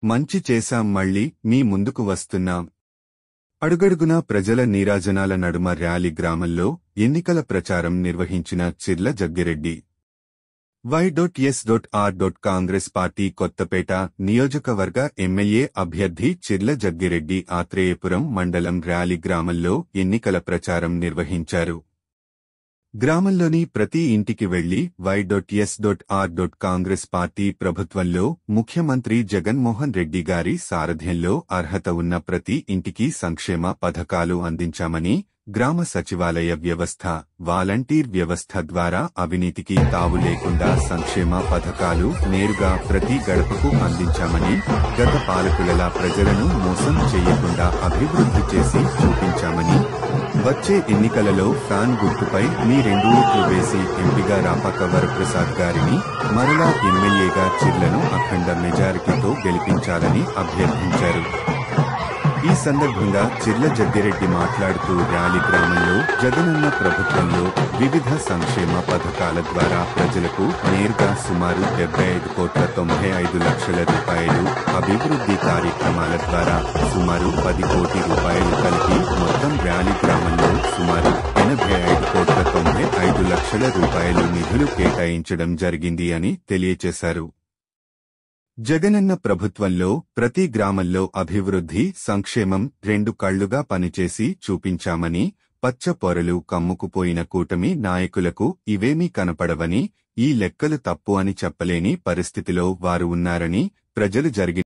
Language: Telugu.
మంచి చేశాం మళ్ళీ మీ ముందుకు వస్తున్నాం. అడుగడుగునా ప్రజల నీరాజనాల నడుమ ర్యాలీ గ్రామంలో ఎన్నికల ప్రచారం నిర్వహించిన చిర్ల జగ్గిరెడ్డి. y.s.r. కాంగ్రెస్ పార్టీ కొత్తపేట నియోజకవర్గ ఎమ్మెల్యే అభ్యర్థి చిర్ల జగ్గిరెడ్డి ఆత్రేయపురం మండలం ర్యాలీ గ్రామంలో ఎన్నికల ప్రచారం నిర్వహించారు. గ్రామంలోని ప్రతి ఇంటికి వెళ్లి y.s.r. కాంగ్రెస్ పార్టీ ప్రభుత్వంలో ముఖ్యమంత్రి జగన్మోహన్ రెడ్డి గారి సారథ్యంలో అర్హత ఉన్న ప్రతి ఇంటికి సంక్షేమ పథకాలు అందించామని, గ్రామ సచివాలయ వ్యవస్థ, వాలంటీర్ వ్యవస్థ ద్వారా అవినీతికి తావు లేకుండా సంక్షేమ పథకాలు నేరుగా ప్రతి గడపకు అందించామని, గత పాలకులలా ప్రజలను మోసం చేయకుండా అభివృద్ధి చేసి చూపించామని, వచ్చే ఎన్నికలలో ఫ్యాన్ గుర్తుపై మీ 2 ఓట్లు వేసి ఎంపీగా రాపాక వరప్రసాద్ గారిని, మరలా ఎమ్మెల్యేగా చిర్లను అఖండ మెజారిటీతో గెలిపించాలని అభ్యర్థించారు. ఈ సందర్భంగా చిర్ల జగ్గిరెడ్డి మాట్లాడుతూ ర్యాలీ గ్రామంలో జగనన్న ప్రభుత్వంలో వివిధ సంక్షేమ పథకాల ద్వారా ప్రజలకు నేరుగా సుమారు 75,95,00,000 రూపాయలు, అభివృద్ధి కార్యక్రమాల ద్వారా సుమారు 10 కోట్ల రూపాయలు కలిపి మొత్తం ర్యాలీ గ్రామంలో సుమారు 85,95,00,000 రూపాయలు నిధులు కేటాయించడం జరిగింది అని తెలియచేశారు. జగనన్న ప్రభుత్వంలో ప్రతి గ్రామంలో అభివృద్ధి, సంక్షేమం 2 కళ్లుగా పనిచేసి చూపించామని, పచ్చ పొరలు కమ్ముకుపోయిన కూటమి నాయకులకు ఇవేమీ కనపడవని, ఈ లెక్కలు తప్పు అని చెప్పలేని పరిస్థితిలో వారు ఉన్నారని, ప్రజలు జరిగిన